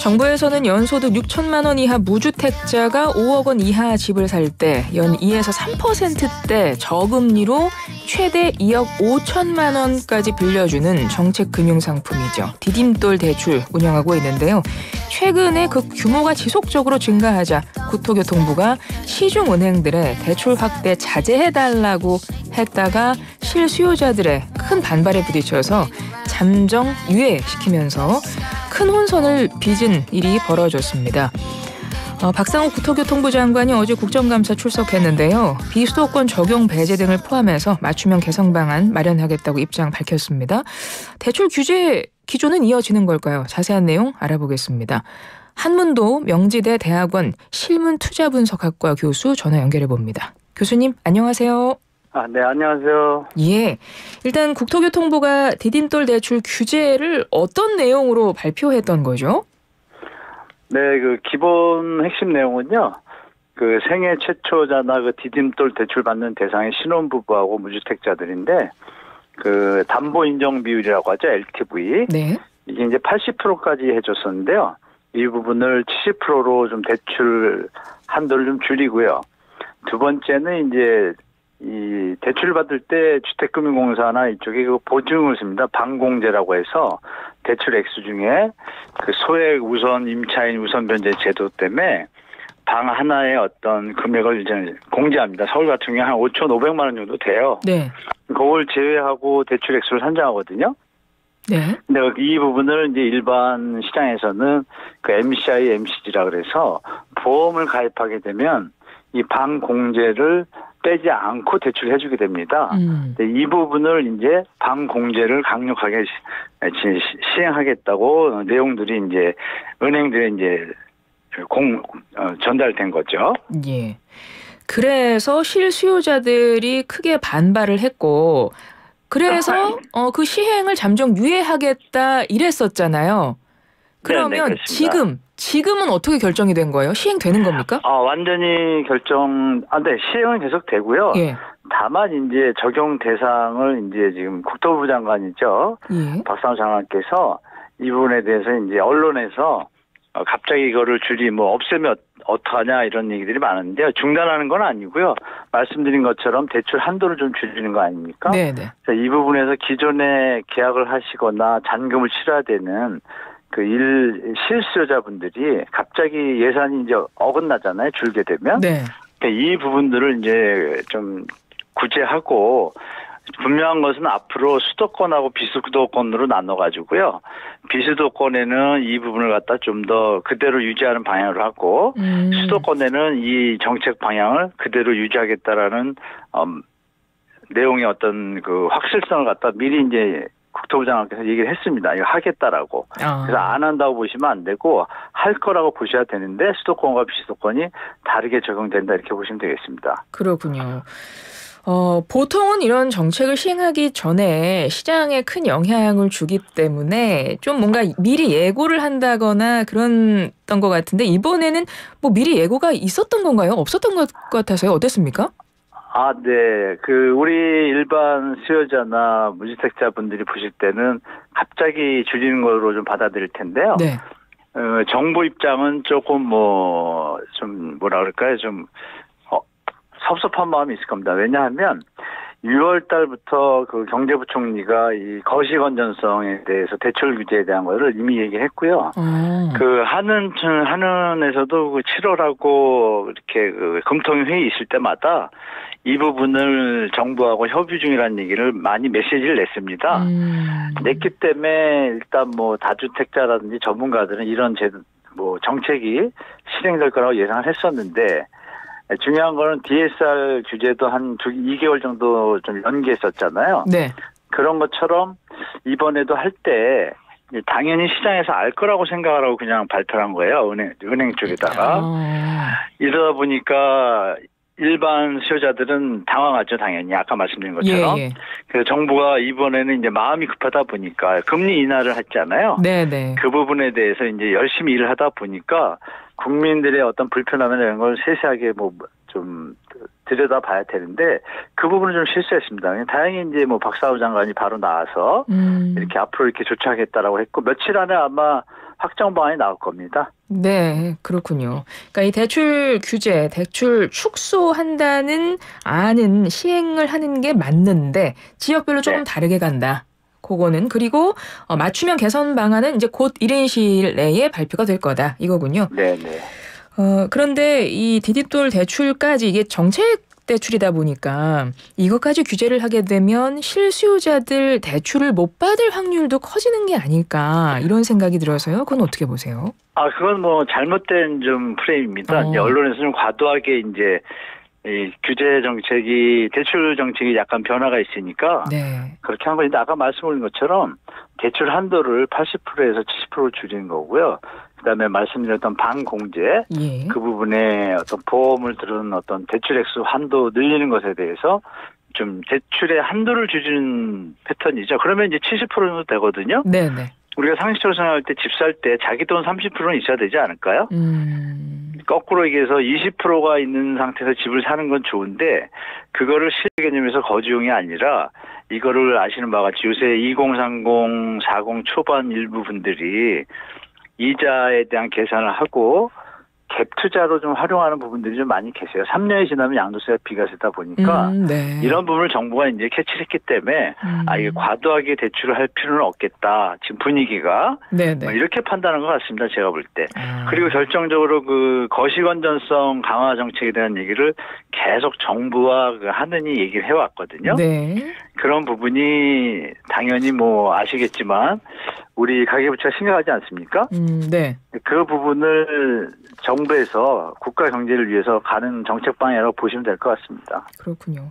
정부에서는 연소득 6천만 원 이하 무주택자가 5억 원 이하 집을 살 때 연 2에서 3%대 저금리로 최대 2억 5천만 원까지 빌려주는 정책 금융상품이죠. 디딤돌 대출 운영하고 있는데요. 최근에 그 규모가 지속적으로 증가하자 국토교통부가 시중은행들의 대출 확대 자제해달라고 했다가 실수요자들의 큰 반발에 부딪혀서 잠정 유예시키면서 큰 혼선을 빚은 일이 벌어졌습니다. 박상욱 국토교통부 장관이 어제 국정감사 출석했는데요. 비수도권 적용 배제 등을 포함해서 맞춤형 개선 방안 마련하겠다고 입장 밝혔습니다. 대출 규제 기조는 이어지는 걸까요? 자세한 내용 알아보겠습니다. 한문도 명지대 대학원 실문투자분석학과 교수 전화 연결해 봅니다. 교수님 안녕하세요. 네, 안녕하세요. 예, 일단 국토교통부가 디딤돌 대출 규제를 어떤 내용으로 발표했던 거죠? 네, 그 기본 핵심 내용은요. 그 생애 최초자나 그 디딤돌 대출 받는 대상의 신혼부부하고 무주택자들인데 그 담보 인정 비율이라고 하죠. LTV. 네. 이게 이제 80%까지 해줬었는데요. 이 부분을 70%로 좀 대출 한도를 좀 줄이고요. 두 번째는 이제 이 대출 받을 때 주택금융공사나 이쪽에 그 보증을 씁니다. 방공제라고 해서 대출 액수 중에 그 소액 우선 임차인 우선 변제 제도 때문에 방 하나의 어떤 금액을 이제 공제합니다. 서울 같은 경우 한 5,500만 원 정도 돼요. 네. 그걸 제외하고 대출 액수를 산정하거든요. 네. 근데 이 부분을 이제 일반 시장에서는 그 MCI, MCG라 그래서 보험을 가입하게 되면 이 방 공제를 빼지 않고 대출을 해주게 됩니다. 이 부분을 이제 방 공제를 강력하게 시행하겠다고 내용들이 이제 은행들에 이제 전달된 거죠. 예. 그래서 실수요자들이 크게 반발을 했고, 그래서 그 시행을 잠정 유예하겠다 이랬었잖아요. 그러면 네네, 지금은 어떻게 결정이 된 거예요? 시행되는 겁니까? 완전히 네, 시행은 계속 되고요. 예. 다만 이제 적용 대상을 이제 지금 국토부 장관이죠. 예. 박상욱 장관께서 이 부분에 대해서 이제 언론에서 갑자기 이거를 없애면 어떡하냐 이런 얘기들이 많은데요. 중단하는 건 아니고요. 말씀드린 것처럼 대출 한도를 좀 줄이는 거 아닙니까? 네네. 이 부분에서 기존에 계약을 하시거나 잔금을 치러야 되는 실수요자분들이 갑자기 예산이 이제 어긋나잖아요. 줄게 되면. 네. 이 부분들을 이제 좀 구제하고 분명한 것은 앞으로 수도권하고 비수도권으로 나눠가지고요. 비수도권에는 이 부분을 갖다 좀 더 그대로 유지하는 방향으로 하고 수도권에는 이 정책 방향을 그대로 유지하겠다라는 내용의 어떤 그 확실성을 갖다 미리 이제 국토부 장관께서 얘기를 했습니다. 이거 하겠다라고. 그래서 안 한다고 보시면 안 되고 할 거라고 보셔야 되는데 수도권과 비수도권이 다르게 적용된다 이렇게 보시면 되겠습니다. 그렇군요. 보통은 이런 정책을 시행하기 전에 시장에 큰 영향을 주기 때문에 좀 뭔가 미리 예고를 한다거나 그랬던 것 같은데 이번에는 뭐 미리 예고가 있었던 건가요? 없었던 것 같아서요. 어땠습니까? 네. 우리 일반 수요자나 무주택자분들이 보실 때는 갑자기 줄이는 걸로 좀 받아들일 텐데요. 네. 정부 입장은 조금 좀 뭐라 그럴까요? 좀 섭섭한 마음이 있을 겁니다. 왜냐하면 6월 달부터 그 경제부총리가 이 거시 건전성에 대해서 대출 규제에 대한 거를 이미 얘기했고요. 한은에서도 7월하고 이렇게 금통위 회의 있을 때마다 이 부분을 정부하고 협의 중이라는 얘기를 많이 메시지를 냈습니다. 냈기 때문에 일단 다주택자라든지 전문가들은 이런 정책이 실행될 거라고 예상을 했었는데 중요한 거는 DSR 규제도 한 2개월 정도 좀 연기했었잖아요. 네. 그런 것처럼 이번에도 할 때 당연히 시장에서 알 거라고 생각을 하고 그냥 발표를 한 거예요. 은행 쪽에다가. 이러다 보니까 일반 수요자들은 당황하죠, 당연히. 아까 말씀드린 것처럼. 예. 그래서 정부가 이번에는 이제 마음이 급하다 보니까 금리 인하를 했잖아요. 네네. 그 부분에 대해서 이제 열심히 일을 하다 보니까 국민들의 어떤 불편함이나 이런 걸 세세하게 좀 들여다봐야 되는데 그 부분은 좀 실수했습니다. 다행히 이제 뭐 박사우 장관이 바로 나와서 이렇게 앞으로 이렇게 조치하겠다라고 했고 며칠 안에 아마 확정 방안이 나올 겁니다. 네, 그렇군요. 그러니까 이 대출 규제, 대출 축소한다는 안은 시행을 하는 게 맞는데 지역별로 조금 다르게 간다. 그거는 그리고 맞춤형 개선 방안은 이제 곧 이른 시일 내에 발표가 될 거다. 이거군요. 네. 그런데 이 디딤돌 대출까지 이게 정책 대출이다 보니까 이것까지 규제를 하게 되면 실수요자들 대출을 못 받을 확률도 커지는 게 아닐까 이런 생각이 들어서요. 그건 어떻게 보세요? 그건 뭐 잘못된 좀 프레임입니다. 이제 언론에서 좀 과도하게 이제 이 규제 정책이 대출 정책이 약간 변화가 있으니까 그렇게 한 건데 아까 말씀드린 것처럼 대출 한도를 80%에서 70% 줄이는 거고요. 그다음에 말씀드렸던 반공제 그 부분에 어떤 보험을 들은 어떤 대출 액수 한도 늘리는 것에 대해서 좀 대출의 한도를 줄이는 패턴이죠. 그러면 이제 70% 정도 되거든요. 네네. 우리가 상식적으로 생각할 때 집 살 때 자기 돈 30%는 있어야 되지 않을까요? 거꾸로 얘기해서 20%가 있는 상태에서 집을 사는 건 좋은데 그거를 실제 개념에서 거주용이 아니라 이거를 아시는 바와 같이 요새 2030, 40 초반 일부 분들이 이자에 대한 계산을 하고 갭 투자로 좀 활용하는 부분들이 좀 많이 계세요. 3년이 지나면 양도세가 비과세다 보니까 이런 부분을 정부가 이제 캐치를 했기 때문에 이게 과도하게 대출을 할 필요는 없겠다. 지금 분위기가 뭐 이렇게 판단한 것 같습니다. 제가 볼 때. 그리고 결정적으로 그 거시건전성 강화 정책에 대한 얘기를 계속 정부와 그 하느니 얘기를 해왔거든요. 그런 부분이 당연히 뭐 아시겠지만 우리 가계부처가 심각하지 않습니까? 그 부분을 정부에서 국가 경제를 위해서 가는 정책 방향이라고 보시면 될 것 같습니다. 그렇군요.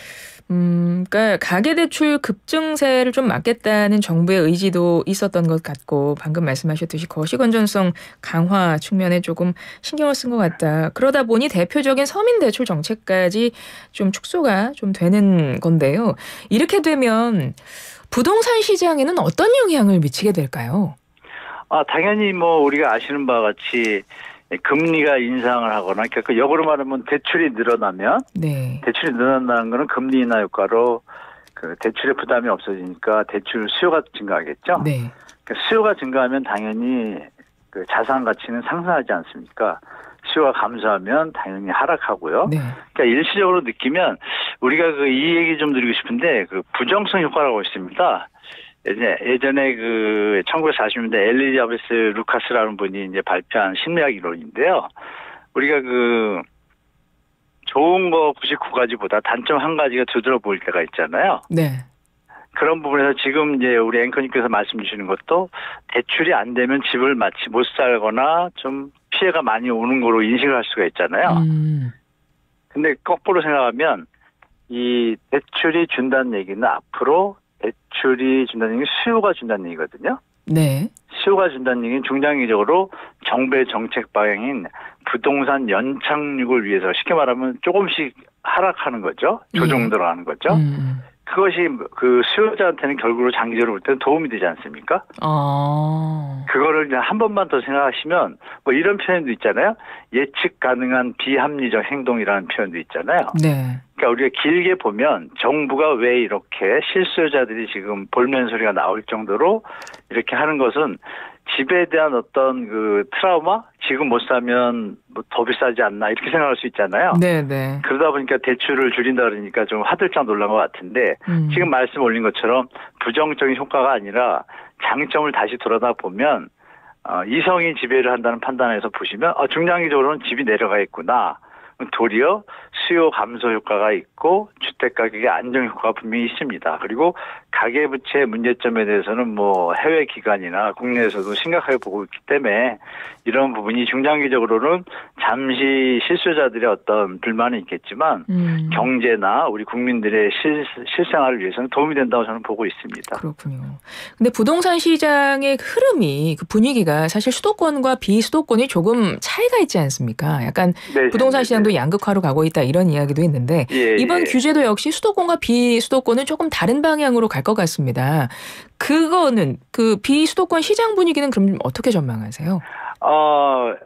그러니까 가계대출 급증세를 좀 막겠다는 정부의 의지도 있었던 것 같고 방금 말씀하셨듯이 거시건전성 강화 측면에 조금 신경을 쓴 것 같다. 그러다 보니 대표적인 서민대출 정책까지 좀 축소가 좀 되는 건데요. 이렇게 되면 부동산 시장에는 어떤 영향을 미치게 될까요? 당연히 뭐 우리가 아시는 바와 같이 금리가 인상을 하거나 그러니까 역으로 말하면 대출이 늘어나면 대출이 늘어난다는 거는 금리 인하 효과로 그 대출의 부담이 없어지니까 대출 수요가 증가하겠죠. 그러니까 수요가 증가하면 당연히 그 자산 가치는 상승하지 않습니까? 수요가 감소하면 당연히 하락하고요. 그러니까 일시적으로 느끼면 우리가 이 얘기 좀 드리고 싶은데 그 부정성 효과라고 있습니다. 예전에 그 1940년대 엘리자베스 루카스라는 분이 이제 발표한 심리학 이론인데요. 우리가 그 좋은 거 99가지보다 단점 한 가지가 두드러 보일 때가 있잖아요. 그런 부분에서 지금 이제 우리 앵커님께서 말씀 주시는 것도 대출이 안 되면 집을 마치 못 살거나 좀 피해가 많이 오는 거로 인식을 할 수가 있잖아요. 근데 거꾸로 생각하면 이 대출이 준다는 얘기는 앞으로 대출이 준다는 얘기는 수요가 준다는 얘기거든요. 수요가 준다는 얘기는 중장기적으로 정부의 정책 방향인 부동산 연착륙을 위해서 쉽게 말하면 조금씩 하락하는 거죠. 조정 들어가는 거죠. 그것이 그 수요자한테는 결국으로 장기적으로 볼 때는 도움이 되지 않습니까? 그거를 이제 한 번만 더 생각하시면 뭐 이런 표현도 있잖아요. 예측 가능한 비합리적 행동이라는 표현도 있잖아요. 그러니까 우리가 길게 보면 정부가 왜 이렇게 실수요자들이 지금 볼멘 소리가 나올 정도로 이렇게 하는 것은 집에 대한 어떤 그 트라우마? 지금 못 사면 뭐 더 비싸지 않나 이렇게 생각할 수 있잖아요. 그러다 보니까 대출을 줄인다 그러니까 좀 화들짝 놀란 것 같은데 지금 말씀 올린 것처럼 부정적인 효과가 아니라 장점을 다시 돌아다 보면 이성이 지배를 한다는 판단에서 보시면 중장기적으로는 집이 내려가 있구나. 도리어 수요 감소 효과가 있고 주택 가격의 안정 효과가 분명히 있습니다. 그리고 가계부채 문제점에 대해서는 뭐 해외 기관이나 국내에서도 심각하게 보고 있기 때문에 이런 부분이 중장기적으로는 잠시 실수요자들의 어떤 불만은 있겠지만 경제나 우리 국민들의 실생활을 위해서는 도움이 된다고 저는 보고 있습니다. 그렇군요. 근데 부동산 시장의 흐름이 그 분위기가 사실 수도권과 비수도권이 조금 차이가 있지 않습니까? 약간 부동산 시장도 양극화로 가고 있다 이런 이야기도 있는데 이번 규제도 역시 수도권과 비수도권은 조금 다른 방향으로 갈 것 같습니다. 그거는 그 비수도권 시장 분위기는 그럼 어떻게 전망하세요?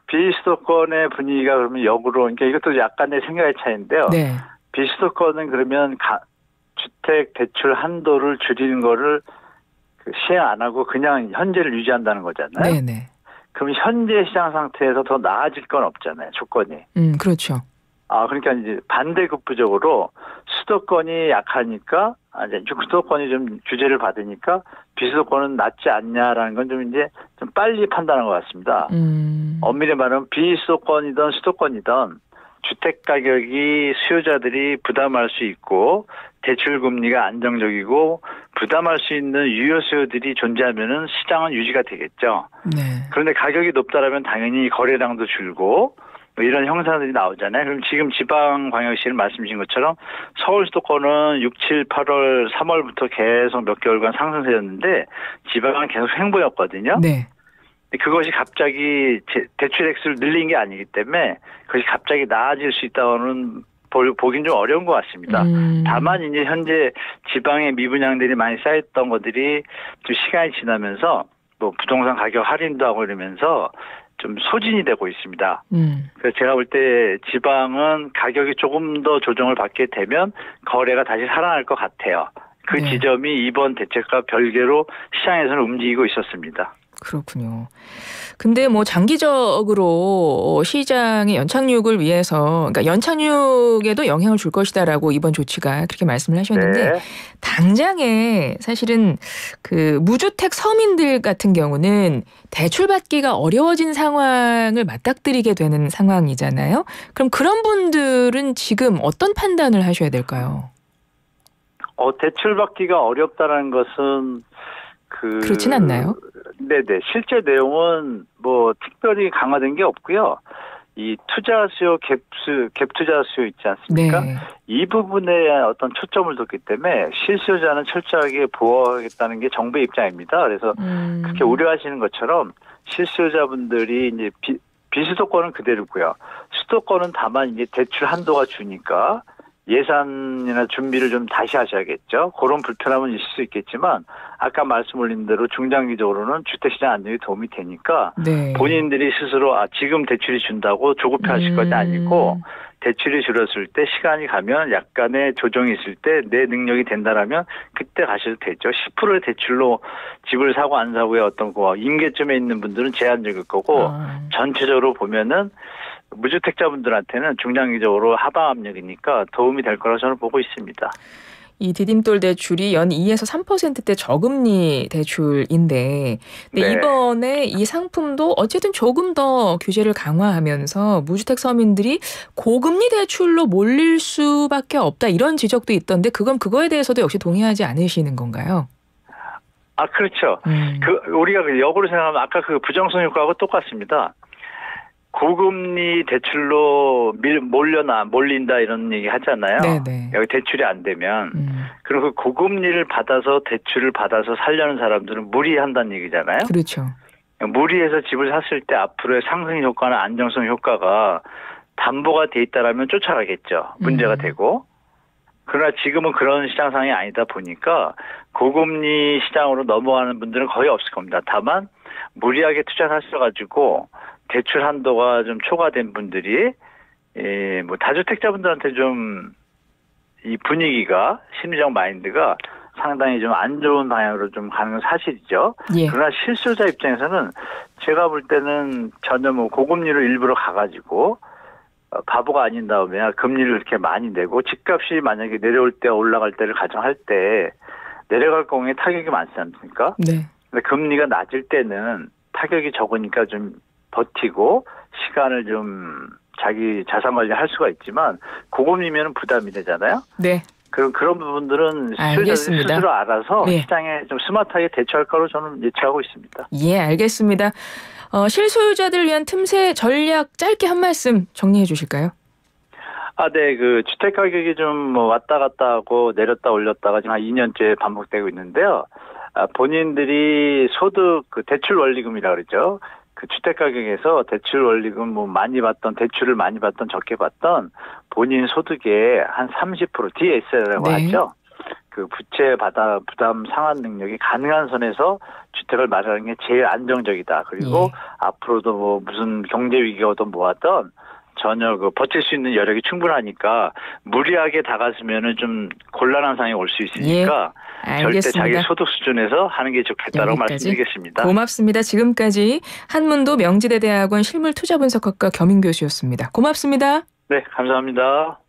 비수도권의 분위기가 그러면 역으로, 그러니까 이것도 약간의 생각의 차이인데요. 네. 비수도권은 그러면 주택 대출 한도를 줄이는 거를 시행 안 하고 그냥 현재를 유지한다는 거잖아요. 네네. 그럼 현재 시장 상태에서 더 나아질 건 없잖아요, 조건이. 그렇죠. 그러니까 이제 반대급부적으로 수도권이 약하니까, 이제 수도권이 좀 규제를 받으니까 비수도권은 낫지 않냐라는 건 좀 이제 좀 빨리 판단한 것 같습니다. 엄밀히 말하면 비수도권이든 수도권이든 주택 가격이 수요자들이 부담할 수 있고 대출 금리가 안정적이고 부담할 수 있는 유효 수요들이 존재하면은 시장은 유지가 되겠죠. 네. 그런데 가격이 높다라면 당연히 거래량도 줄고 뭐 이런 형상들이 나오잖아요. 그럼 지금 지방광역시를 말씀하신 것처럼 서울 수도권은 6, 7, 8월, 3월부터 계속 몇 개월간 상승세였는데 지방은 계속 횡보였거든요. 네. 그것이 갑자기 대출 액수를 늘린 게 아니기 때문에 그것이 갑자기 나아질 수 있다고는 보긴 좀 어려운 것 같습니다. 다만 이제 현재 지방의 미분양들이 많이 쌓였던 것들이 좀 시간이 지나면서 뭐 부동산 가격 할인도 하고 이러면서 좀 소진이 되고 있습니다. 그래서 제가 볼 때 지방은 가격이 조금 더 조정을 받게 되면 거래가 다시 살아날 것 같아요. 그 네. 지점이 이번 대책과 별개로 시장에서는 움직이고 있었습니다. 그렇군요. 근데 뭐 장기적으로 시장의 연착륙을 위해서, 그러니까 연착륙에도 영향을 줄 것이다라고 이번 조치가 그렇게 말씀을 하셨는데, 네. 당장에 사실은 그 무주택 서민들 같은 경우는 대출받기가 어려워진 상황을 맞닥뜨리게 되는 상황이잖아요. 그럼 그런 분들은 지금 어떤 판단을 하셔야 될까요? 대출받기가 어렵다는 것은 그렇진 않나요? 네네. 실제 내용은 뭐 특별히 강화된 게 없고요. 이 투자 수요, 갭 투자 수요 있지 않습니까? 네. 이 부분에 어떤 초점을 뒀기 때문에 실수요자는 철저하게 보호하겠다는 게 정부의 입장입니다. 그래서 그렇게 우려하시는 것처럼 실수요자분들이 이제 비수도권은 그대로고요. 수도권은 다만 이제 대출 한도가 주니까 예산이나 준비를 좀 다시 하셔야겠죠. 그런 불편함은 있을 수 있겠지만 아까 말씀 올린 대로 중장기적으로는 주택시장 안정에 도움이 되니까 네. 본인들이 스스로 지금 대출이 준다고 조급해하실 것이 아니고 대출이 줄었을 때 시간이 가면 약간의 조정이 있을 때 내 능력이 된다라면 그때 가셔도 되죠. 10%의 대출로 집을 사고 안 사고의 어떤 임계점에 있는 분들은 제한적일 거고 전체적으로 보면은 무주택자분들한테는 중장기적으로 하방 압력이니까 도움이 될 거라고 저는 보고 있습니다. 이 디딤돌 대출이 연 2에서 3%대 저금리 대출인데 네. 이번에 이 상품도 어쨌든 조금 더 규제를 강화하면서 무주택 서민들이 고금리 대출로 몰릴 수밖에 없다 이런 지적도 있던데 그거에 대해서도 역시 동의하지 않으시는 건가요? 그렇죠. 우리가 역으로 생각하면 아까 그 부정성 효과하고 똑같습니다. 고금리 대출로 몰린다 이런 얘기 하잖아요. 네네. 여기 대출이 안 되면. 그리고 그 고금리를 받아서 대출을 받아서 살려는 사람들은 무리한다는 얘기잖아요. 그렇죠. 무리해서 집을 샀을 때 앞으로의 상승 효과나 안정성 효과가 담보가 돼 있다라면 쫓아가겠죠. 문제가 되고. 그러나 지금은 그런 시장 상황이 아니다 보니까 고금리 시장으로 넘어가는 분들은 거의 없을 겁니다. 다만 무리하게 투자를 하셔가지고 대출 한도가 좀 초과된 분들이 뭐 다주택자분들한테 좀 이 분위기가 심리적 마인드가 상당히 좀 안 좋은 방향으로 좀 가는 건 사실이죠. 예. 그러나 실수요자 입장에서는 제가 볼 때는 전혀 뭐 고금리로 일부러 가가지고 바보가 아닌 다음에 금리를 이렇게 많이 내고 집값이 만약에 내려올 때 올라갈 때를 가정할 때 내려갈 경우에 타격이 많지 않습니까? 네. 근데 금리가 낮을 때는 타격이 적으니까 좀 버티고 시간을 좀 자기 자산 관리할 수가 있지만 고금리면 부담이 되잖아요. 네. 그런 부분들은 수요자들이 스스로 알아서 네. 시장에 좀 스마트하게 대처할 거로 저는 예측하고 있습니다. 예, 알겠습니다. 실소유자들을 위한 틈새 전략 짧게 한 말씀 정리해 주실까요? 네, 그 주택 가격이 좀 뭐 왔다 갔다 하고 내렸다 올렸다가 지금 한 2년째 반복되고 있는데요. 본인들이 소득 그 대출 원리금이라 그러죠. 그 주택 가격에서 대출 원리금 뭐 많이 받던 대출을 많이 받던 적게 받던 본인 소득의 한 30% DSR이라고 네. 하죠. 그 부채 부담 상환 능력이 가능한 선에서 주택을 마련하는 게 제일 안정적이다. 그리고 앞으로도 뭐 무슨 경제 위기가 오든 뭐하든 전혀 버틸 수 있는 여력이 충분하니까 무리하게 다가서면은 좀 곤란한 상황이 올 수 있으니까 절대 자기 소득 수준에서 하는 게 좋겠다라고 말씀드리겠습니다. 고맙습니다. 지금까지 한문도 명지대 대학원 실물투자분석학과 겸임 교수였습니다. 고맙습니다. 네, 감사합니다.